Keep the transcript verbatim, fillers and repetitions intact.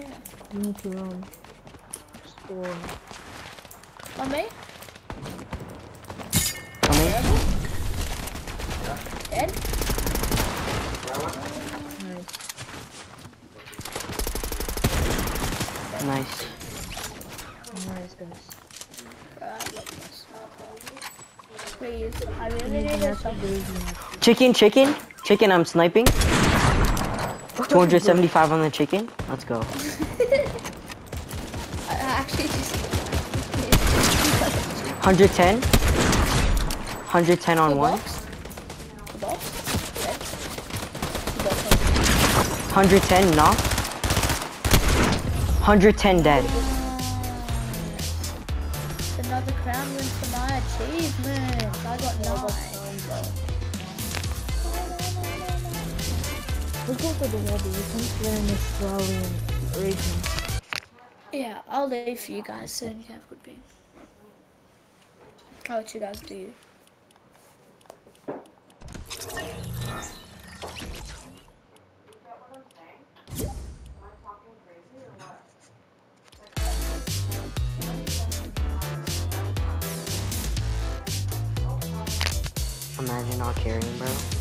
You need to run. Store. On me? Coming. Dead? Nice. Nice. Nice, guys. Please, I really need a something. Chicken, chicken, chicken. I'm sniping. two hundred seventy-five on the chicken. Let's go. I actually just. one hundred ten. one hundred ten on one. Box? Box? Yes. one hundred ten knock. one hundred ten dead. Another crown win for my achievement. I got nine. Let's go for the lobby. We can play in this slowly and raging. Yeah, I'll leave for you guys soon. Yeah, would be. I'll let you guys do you. Imagine not carrying, bro.